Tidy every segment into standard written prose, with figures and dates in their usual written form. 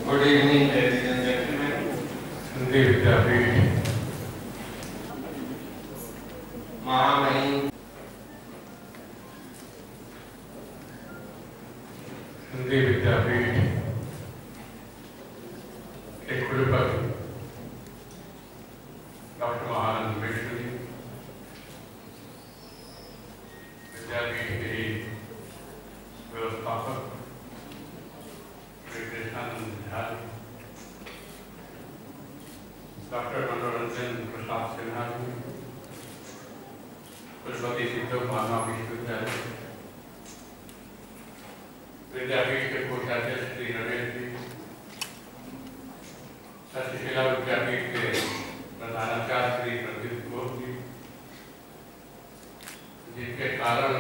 Good evening, ladies and gentlemen. Hindi विद्यापीठ महामहिम हिंदी विद्यापीठ के कुलपति डॉक्टर महानंद मिश्र जी, विद्यापीठ के व्यवस्थापक श्री कृष्णानंद झा, डॉक्टर मनोरंजन प्रसाद सिन्हा जी, कुलपति सिद्धो मानव विश्वविद्यालय, विद्यापीठ के कोषाध्यक्ष श्री रमेश जी, तक्षशिला विद्यापीठ के प्रधानाचार्य श्री प्रदीप घोष जी, जिनके कारण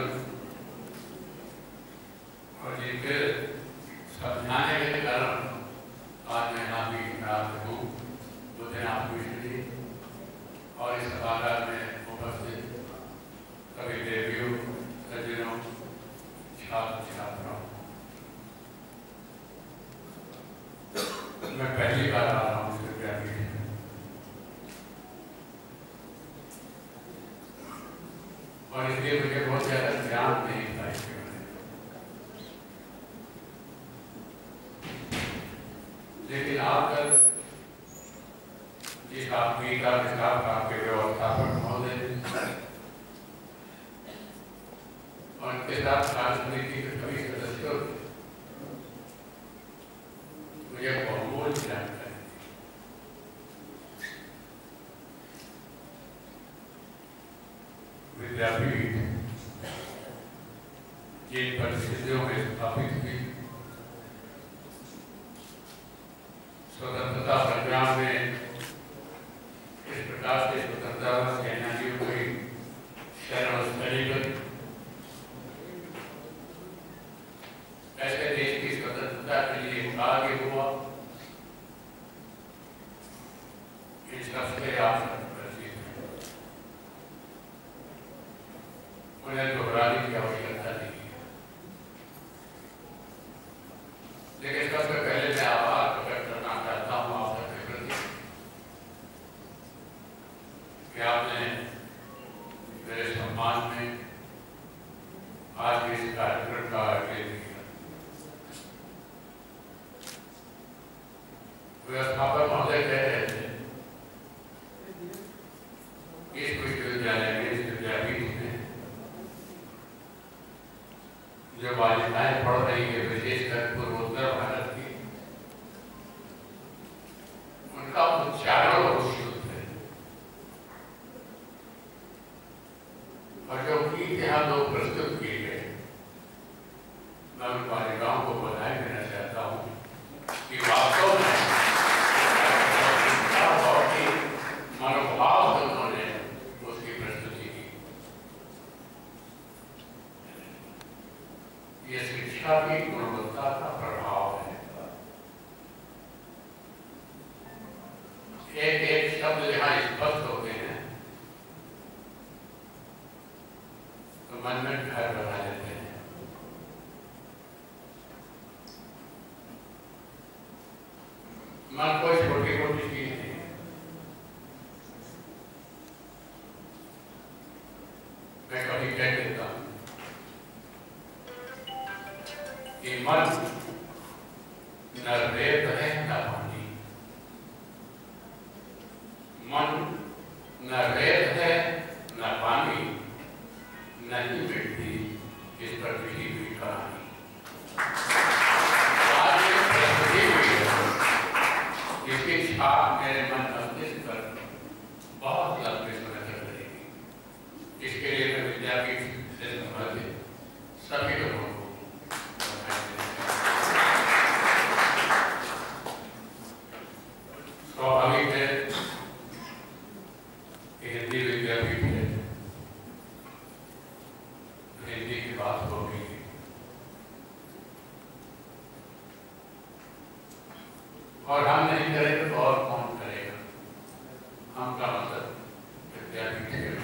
और जिनके समझाने के कारण आज मैं यहाँ भी प्राप्त हूँ, बुद्धनाथ मिश्र जी और इस सभागार में उपस्थित सभी देवियों, सज्जनों, छात्र छात्राओं, मैं पहली बार आ रहा हूँ इस विद्यापीठ में और इसलिए मुझे बहुत ज्यादा ज्ञान नहीं था इसके बारे में, लेकिन आकर जिस आदमी का विकास आपके व्यवस्थापक महोदय और उनके साथ राजनीति के सभी सदस्यों मुझे बहुमूल्य जानकारी विद्यापीठ जिन परिस्थितियों में स्थापित हुई, स्वतंत्रता संग्राम में इस प्रकार से स्वतंत्रता सेनानियों की शरणस्थली बनी, ऐसे देश की स्वतंत्रता के लिए आगे हुआ, इन सबसे आप उन्हें दोहराने की आवश्यकता नहीं है, लेकिन सबसे पहले मैं आभार प्रकट करना चाहता हूँ आप सबके प्रति कि आपने मेरे सम्मान में आज के इस कार्यक्रम का आयोजन किया। व्यवस्थापक महोदय कह रहे थे इस विश्वविद्यालय में, इस विद्यापीठ में जो बालिकाएं पढ़ रही है, विशेषकर पूर्वोत्तर भारत की, उनका उच्चारण बहुत शुद्ध है और जो गीत यहाँ लोग प्रस्तुत किए गए, मैं उन बालिकाओं को बधाई देना चाहता हूँ कि वास्तव में बहुत ही मनोभाव से उन्होंने उसकी प्रस्तुति की। ये शिक्षा की गुणवत्ता का प्रभाव है। एक एक शब्द जहाँ स्पष्ट होते हैं तो मन में घर बना लेते हैं। मन कोई छोटी मोटी चीज नहीं है। मैं कभी कह देता हूँ कि मन न रेत है न पानी, मन न रेत है न पानी, नहीं मिटती इस पर लिखी हुई कहानी। आज एक प्रस्तुति हुई है, इसकी छाप मेरे मन मस्तिष्क पर बहुत लंबे समय तक रहेगी। इसके लिए मैं विद्यापीठ से संबंधित सभी लोगों को स्वाभाविक है कि हिंदी विद्यापीठ है, हिंदी की बात होगी और हम नहीं करेंगे तो और कौन करेगा। हम का मतलब विद्यापीठ है।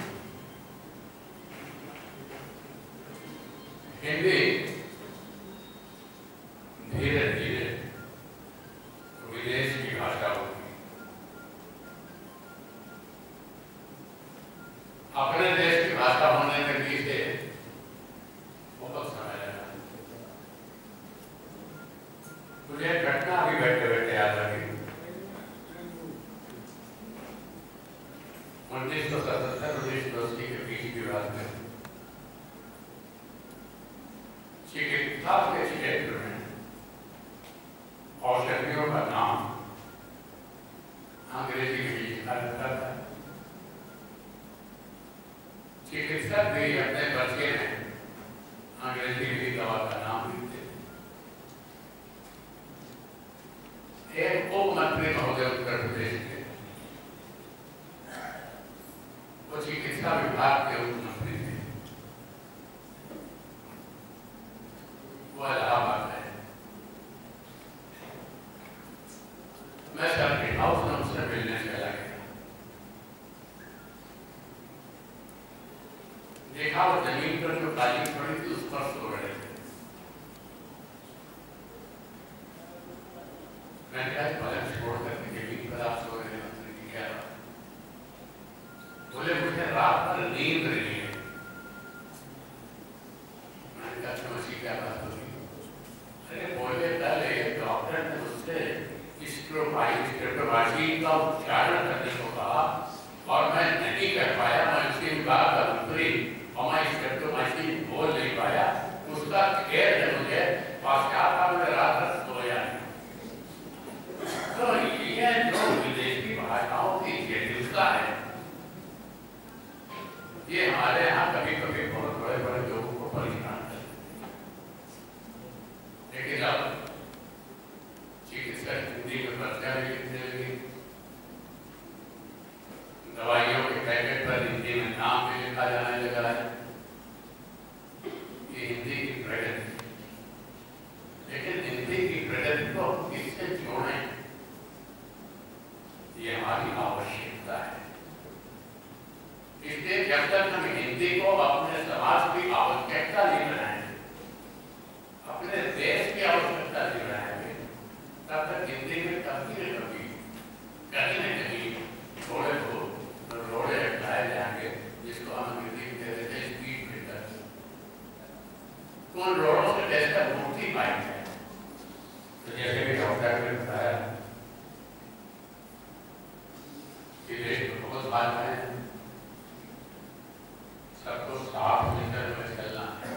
हिंदी धीरे धीरे मुझे घटना अभी बैठे बैठे याद आ गई। 1977-1980 के बीच की बात है। चिकित्सा के क्षेत्र में औषधियों का नाम अंग्रेजी में लिखा रहता था। चिकित्सक भी अपने बच्चे में अंग्रेजी की दवा का नाम लिखते थे। एक उप मंत्री महोदय उत्तर प्रदेश के, वो चिकित्सा विभाग के उप मंत्री थे। वो इलाहाबाद है। मैं सर्किट हाउस में उससे मिलने चला गया। देखा वो जमीन पर जो कालीन पड़ी थी उस पर सो रहे थे। मैंने कहा पलंग छोड़ करके जमीन पर आप सो रहे हैं, क्या बात? बोले मुझे रात भर नींद नहीं है। मैंने कहा समझी क्या बात होगी? अरे बोले कल एक डॉक्टर ने मुझसे स्ट्रेप्टोमाइसिन का उच्चारण करने को कहा और मैं नहीं कर पाया। मैं उसकी बात का उत्तरी और मैं स्ट्रेप्टोमाइसिन बोल नहीं पाया। उसका खेद है मुझे, पश्चाताप में रात भर सोया नहीं। तो ये जो विदेशी भाषाओं की जटिलता है, ये हमारे यहाँ कभी कभी बहुत बड़े बड़े लोगों को परेशान करते हैं। लेकिन अब चिकित्सक हिंदी में पर्चा भी लिखने लगे, दवाइयों के पैकेट पर हिंदी में नाम भी लिखा जाने लगा है। ये हिंदी की प्रगति, लेकिन हिंदी की प्रगति को किससे जोड़ें, ये हमारी आवश्यकता है। इसलिए जब तक हम हिंदी को अपने समाज की आवश्यकता नहीं बनाएंगे, अपने देश की आवश्यकता नहीं बनाएंगे, तब तक हिंदी में कभी न कभी कहीं न कहीं थोड़े को रोड़े हटाए जाएंगे, जिसको हम हिंदी में कहते थे स्पीड ब्रेकर। तो उन रोड़ों से कैसे मुक्ति पाएंगे? तो जैसे कि डॉक्टर ने बताया कि देश में बहुत भाषाएं हैं, सबको साफ मिलकर में चलना है।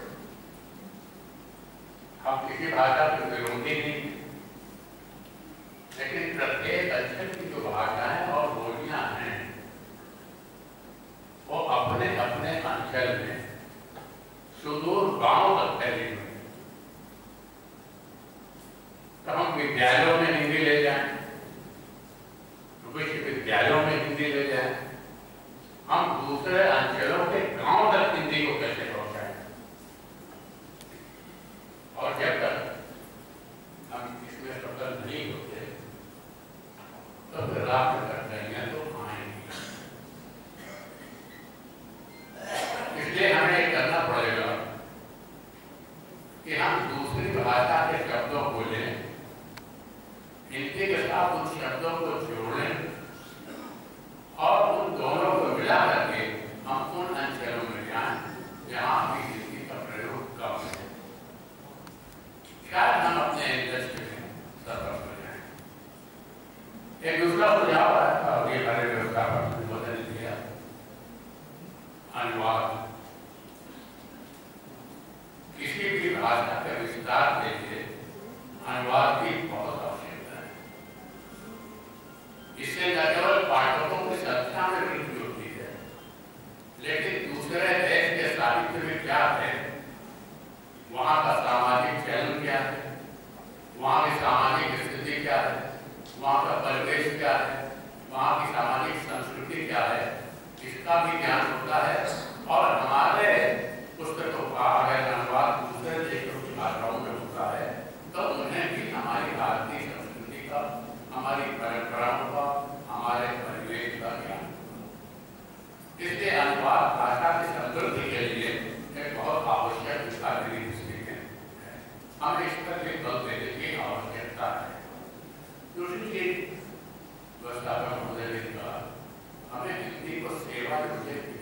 हम किसी भाषा के विरोधी नहीं, लेकिन प्रत्येक अक्षर की जो भाषाएं और बोलियां हैं, वो अपने अपने अंचल में सुदूर गांव तक फैली हुई। तो हम विद्यालयों में हिंदी ले जाएं, विश्वविद्यालयों में हिंदी ले जाएं, हम दूसरे अंचलों के गांव तक हिंदी को कैसे पहुंचाएं? और जब तक हम इसमें सफल नहीं होते, तो फिर रात में कठिनाइयां तो आएंगी। इसलिए हमें ये करना पड़ेगा कि हम दूसरी भाषा के शब्दों को लें, हिंदी के साथ उन शब्दों को जोड़ें और उन दोनों को मिला करके हम उन अंचलों में जाएं जहां भी हिंदी का प्रयोग कम है। शायद हम अपने इंडस्ट्री में सफल हो जाएं। एक दूसरा सुझाव है, अभी हमारे व्यवस्था पर संबोधन किया, अनुवाद। किसी भी भाषा के विस्तार के लिए अनुवाद की बहुत आवश्यकता है। इससे न केवल पाठकों की संख्या में वृद्धि होती है, लेकिन दूसरे देश के साहित्य में क्या है, वहाँ का सामाजिक चलन क्या है, वहाँ की सामाजिक स्थिति क्या है, वहाँ का परिवेश क्या है, वहाँ की सामाजिक संस्कृति क्या है, इसका भी ज्ञान होता है। और हमारे पुस्तकों का अगर अनुवाद दूसरे देशों की भाषाओं में होता है, तो उन्हें भी हमारी भारतीय संस्कृति का, हमारी परंपराओं का, हमारे परिवेश का ज्ञान होगा। इसलिए अनुवाद भाषा की समृद्धि के लिए एक बहुत आवश्यक विचारधारा है। हमें इस पर भी बल देने की आवश्यकता है। दूसरी चीज व्यवस्थापक महोदय ने कहा, हमें हिंदी को सेवा योग्य